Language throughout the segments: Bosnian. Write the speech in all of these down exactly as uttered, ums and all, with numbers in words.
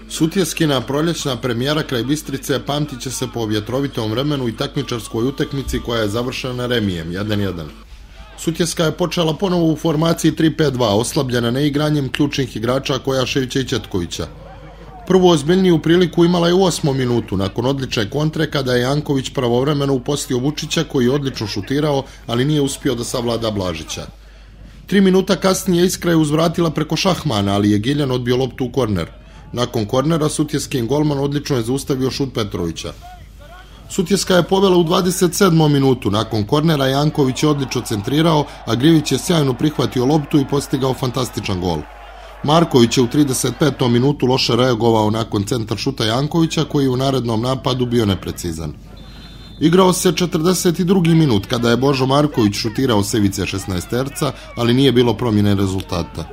Sutjeskina proljećna premijera kraj Bistrice pamtit će se po vjetrovitom vremenu i takmičarskoj utakmici koja je završena remijem jedan jedan. Sutjeska je počela ponovo u formaciji tri pet dva, oslabljena neigranjem ključnih igrača Kojaševića i Četkovića. Prvu ozbiljniju priliku imala je u osmom minutu, nakon odlične kontre kada je Janković pravovremeno upostio Vučića koji je odlično šutirao, ali nije uspio da savlada Blažića. Tri minuta kasnije Iskra je uzvratila preko Šahmana, ali je Giljan odbio loptu u korner. Nakon kornera Sutjeskin golman odlično je zaustavio šut Petrovića. Sutjeska je povela u dvadeset sedmom minutu, nakon kornera Janković je odlično centrirao, a Grivić je sjajno prihvatio loptu i postigao fantastičan gol. Marković je u trideset petom minutu loše reagovao nakon centar šuta Jankovića koji je u narednom napadu bio neprecizan. Igrao se četrdeset drugi minut kada je Božo Marković šutirao s ivice šesnaesterca, ali nije bilo promjene rezultata.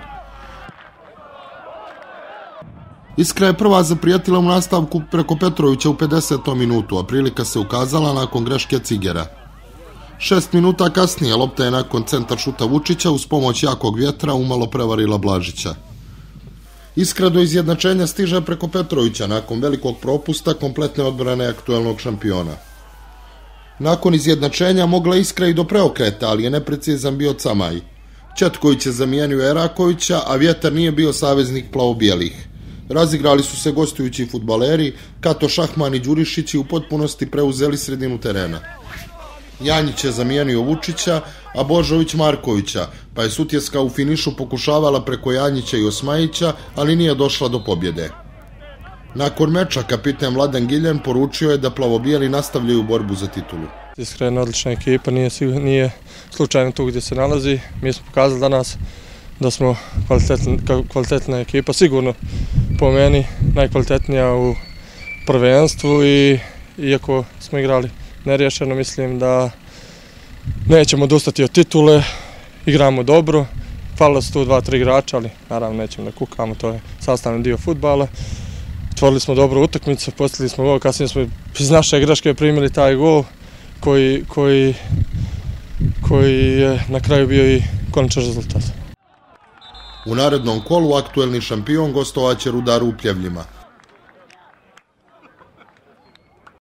Iskra je prva zaprijatila u nastavku preko Petrovića u pedesetom minutu, a prilika se ukazala nakon greške Cigera. Šest minuta kasnije lopta je nakon centar šuta Vučića uz pomoć jakog vjetra umalo prevarila Blažića. Iskra do izjednačenja stiže preko Petrovića nakon velikog propusta kompletne odbrane aktuelnog šampiona. Nakon izjednačenja mogla Iskra i do preokreta, ali je neprecizan bio Camaj. Četković je zamijenio Erakovića, a vjetar nije bio saveznik plavo-bijelih. Razigrali su se gostujući fudbaleri, Kato Šahman i Đurišić u potpunosti preuzeli sredinu terena. Janjić je zamijenio Vučića, a Božović Markovića, pa je Sutjeska u finišu pokušavala preko Janjića i Osmajića, ali nije došla do pobjede. Nakon meča kapiten Vladan Giljan poručio je da plavobijeli nastavljaju borbu za titulu. Iskra je odlična ekipa, nije, nije slučajno tu gdje se nalazi. Mi smo pokazali danas da smo kvalitetna, kvalitetna ekipa, sigurno po meni najkvalitetnija u prvenstvu i iako smo igrali neriješeno, mislim da nećemo odustati od titule, igramo dobro, falila su tu dva, tri igrača, ali naravno nećemo da kukamo, to je sastavni dio fudbala. Otvorili smo dobru utakmicu, postigli smo gol, kasnije smo iz naše greške primili taj gol koji, koji, koji je na kraju bio i konačan rezultat. U narednom kolu aktuelni šampion gostovaće Rudar u Pljevljima.